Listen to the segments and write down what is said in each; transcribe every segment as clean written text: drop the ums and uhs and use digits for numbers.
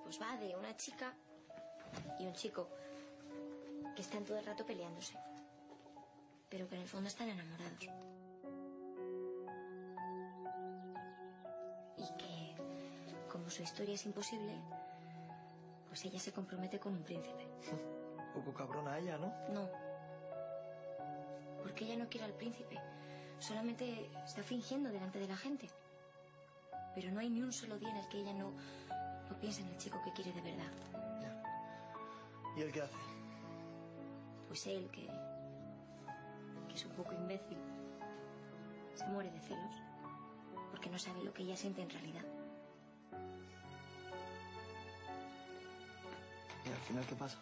Pues va de una chica y un chico que están todo el rato peleándose, pero que en el fondo están enamorados. Y que, como su historia es imposible, pues ella se compromete con un príncipe. Un poco cabrona ella, ¿no? No. Porque ella no quiere al príncipe. Solamente está fingiendo delante de la gente. Pero no hay ni un solo día en el que ella no piense en el chico que quiere de verdad. Ya. ¿Y él qué hace? Pues él, que es un poco imbécil, se muere de celos. Porque no sabe lo que ella siente en realidad. ¿Y al final qué pasa?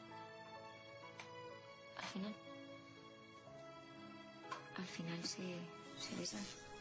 Al final se besan.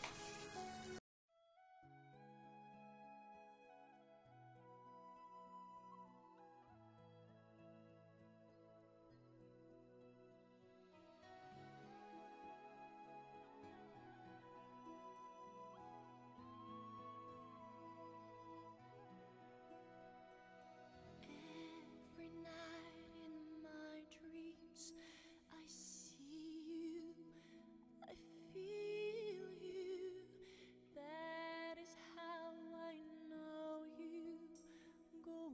Every night in my dreams, I see you, I feel you. That is how I know you. Go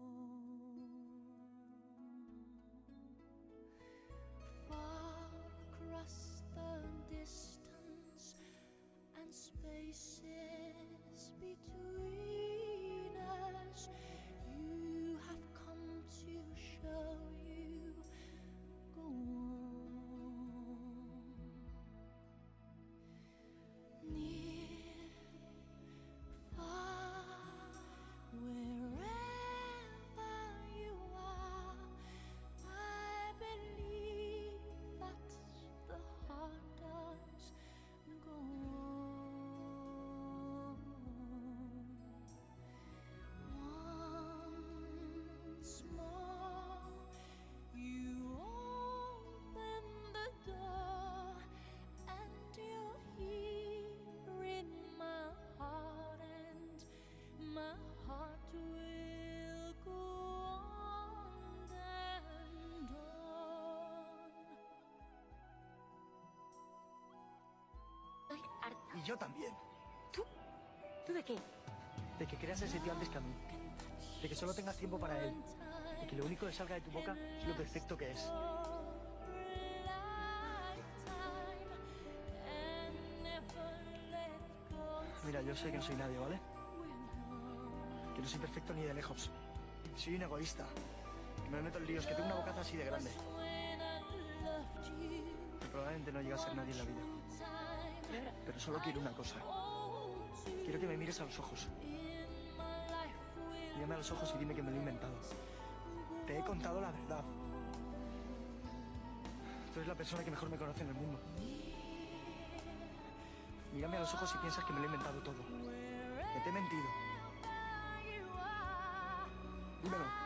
on. Far across the distance and spaces between us, you have come to show you. Go on. Near, far, wherever you are, I believe that the heart does go on. Once more, you open the door, and you're here in my heart, and my heart will go on and on. Estoy harta. Y yo también. ¿Tú? ¿Tú de qué? De que creas ese tío antes que a mí. De que solo tengas tiempo para él. De que lo único que salga de tu boca es lo perfecto que es. Mira, yo sé que no soy nadie, ¿vale? Que no soy perfecto ni de lejos. Soy un egoísta. Que me meto en líos, que tengo una bocaza así de grande. Que probablemente no llegue a ser nadie en la vida. Pero solo quiero una cosa. Quiero que me mires a los ojos. Mírame a los ojos y dime que me lo he inventado. Te he contado la verdad. Tú eres la persona que mejor me conoce en el mundo. Mírame a los ojos y piensas que me lo he inventado todo. Que te he mentido. Dímelo.